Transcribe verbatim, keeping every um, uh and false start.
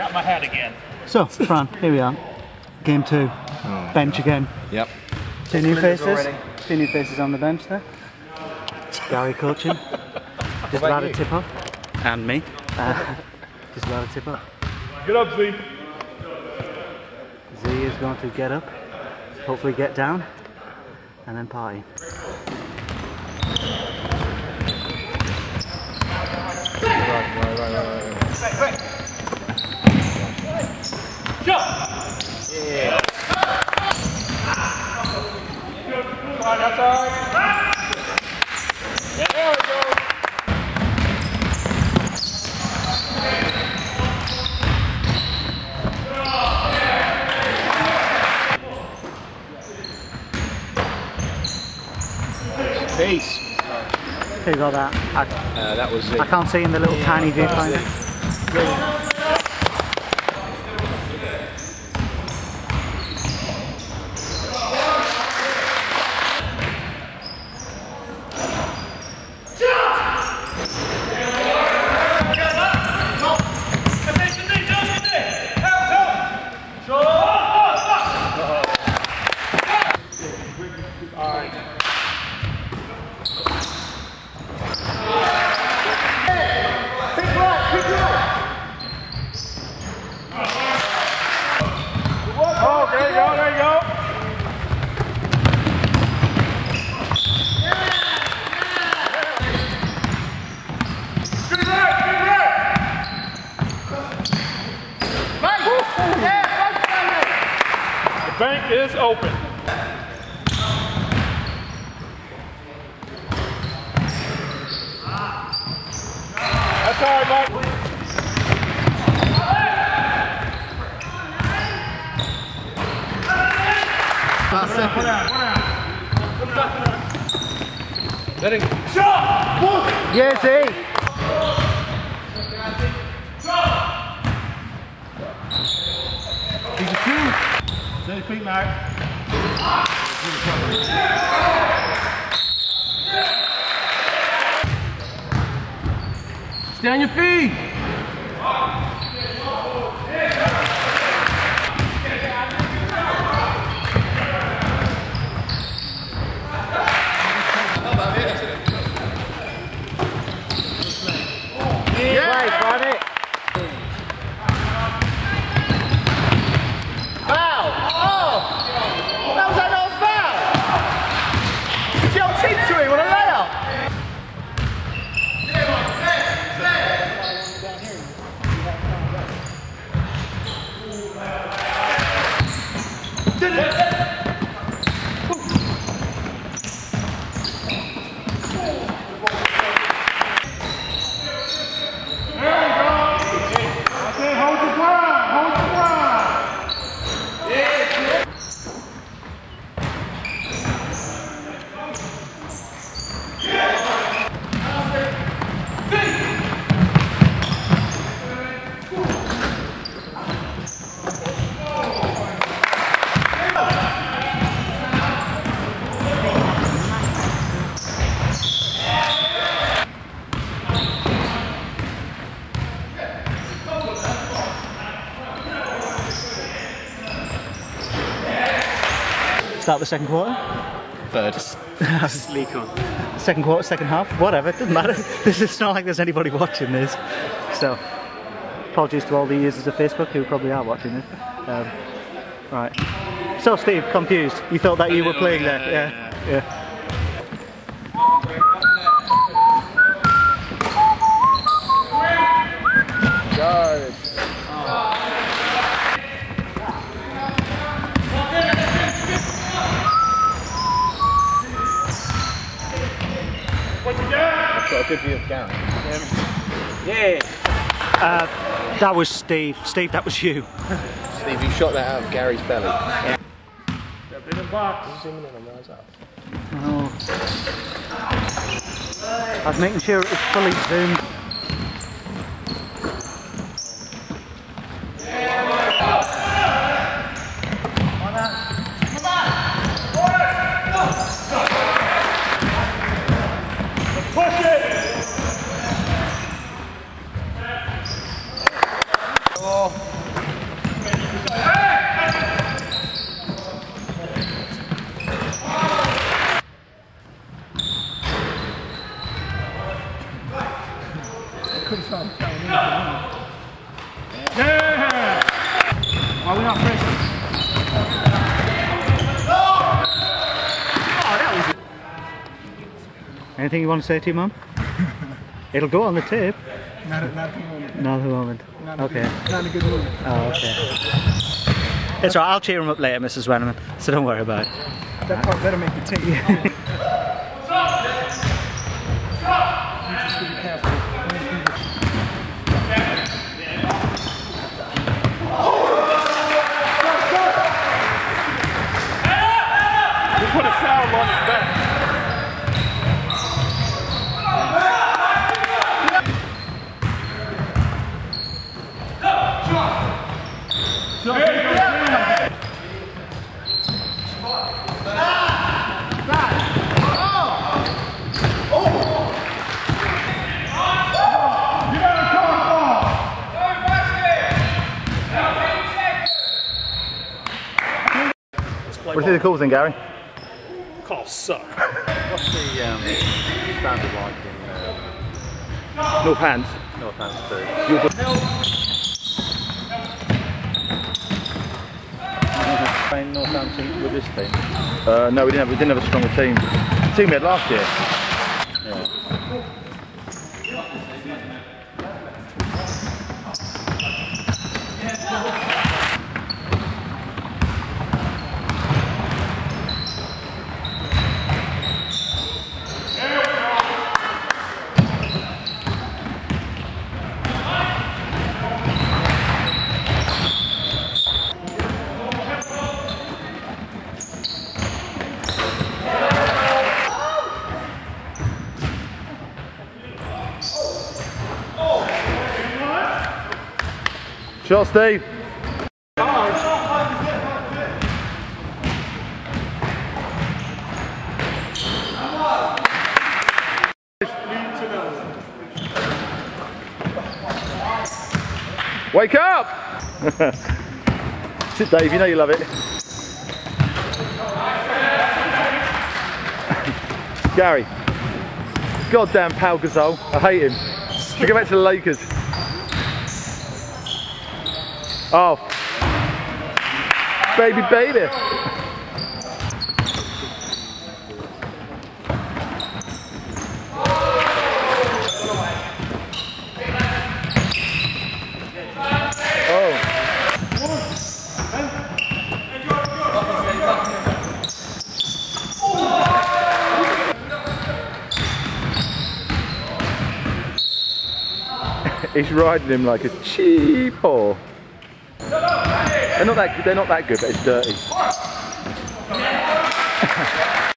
out my head again. So, Fran, here we are. Game two. Oh, bench God. again. Yep. Two new faces. Two new faces on the bench there. Gary coaching. Just about to tip off. And me. Uh, just about to tip off. Get up, Z. Z is going to get up. Hopefully get down. And then party. Right, right, right, right, right. Jump! Yeah. Come on, outside. There we go. Peace. Who got that? I, Uh, that was it. I can't see in the little yeah, tiny viewfinder. Bank is open. That's all right, Mike. Last second. One out, one out. Let it. Shot! Yeah, Z! He's a two. Steady feet, Mike. Stay on your feet. Start the second quarter? Third. Leak on. Second quarter, second half, whatever, it doesn't matter. It's not like there's anybody watching this. So, apologies to all the users of Facebook who probably are watching this. Um, right. So, Steve, confused. You thought that you were playing there? Yeah. Yeah. Guard. I've got a good view of Gary. Yeah. Uh, that was Steve. Steve, that was you. Steve, you shot that out of Gary's belly. Yeah. Step in the box. Zoom in and rise up. Oh. I was making sure it was fully zoomed. Push it! Oh. could have started playing. Yeah! Why are we not pressing? Anything you want to say to your mum? It'll go on the tape. Not at, not at the moment. Not at the moment. Not Okay. A, not in a good mood. Oh, okay. It's alright, I'll cheer him up later, Missus Wenneman, so don't worry about it. That part better make the tape. You just be careful. We put a sound on his back. What do you think of the calls then, Gary? Calls suck. What's the um, standard like in uh, Northants. Northampton? Playing Northampton with this team? Uh, no, we didn't have we didn't have a stronger team. The team we had last year. Yeah. Shot, Steve. Wake up! Sit, Dave, you know you love it. Gary. Goddamn Pau Gasol. I hate him. Should go back to the Lakers. Oh. Baby, baby. He's riding him like a cheap whore. They're not that good, they're not that good, but it's dirty.